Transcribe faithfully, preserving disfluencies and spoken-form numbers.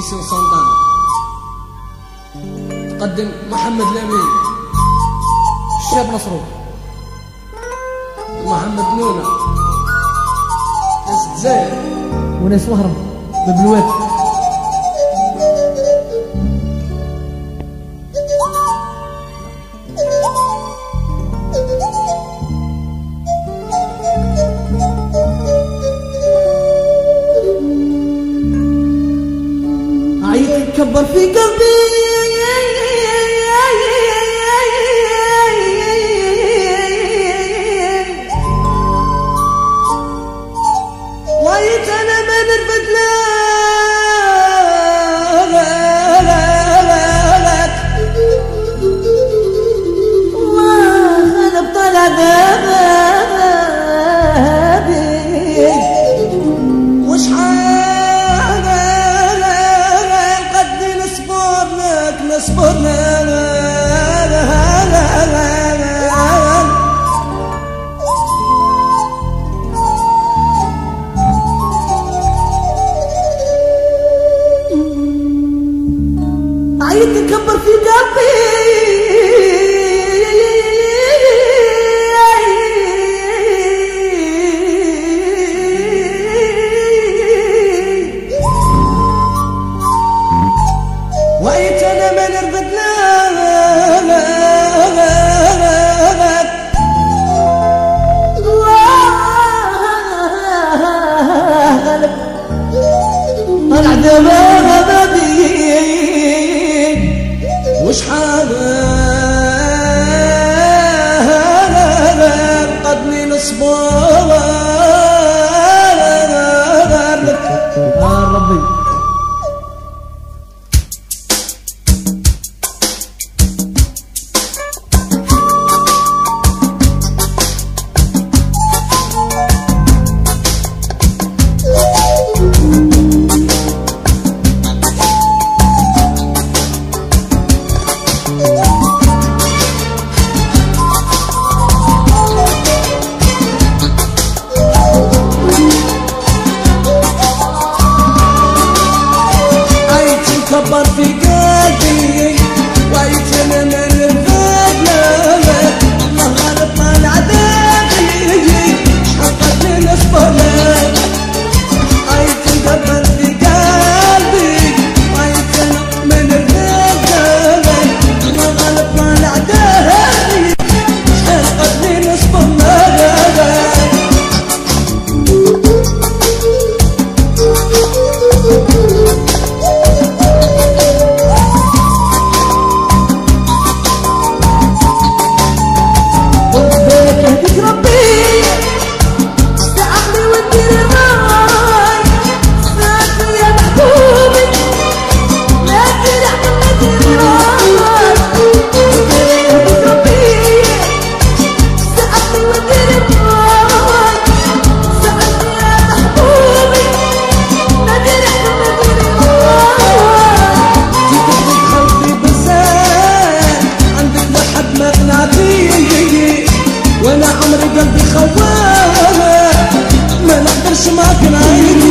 إديسيون سانتانا. تقدم محمد لامين الشاب نصرو، محمد نونة ناس الجزائر وناس وهرم ببلوات. عيط كبر في قلبي وعيت انا ما نرفد لك والله انا بطلع بابي وشحال قدي نصبر لك نصبر لك. عيت كبر في قلبي وعيت انا ما نرفد لك غلب طلع دماغي وشحال قدني نصبر لك يا ربي. كبر في قلبي وعيت انا ما نرفد لك الله غالب طالع داخلي شحال قدني نصبر لك. عيت كبر في قلبي وعيت انا ما نرفد لك الله غالب طالع داخلي شحال قدني نصبر لك. وانا عمري قلبي خواه ما نقدرش معاك نعيش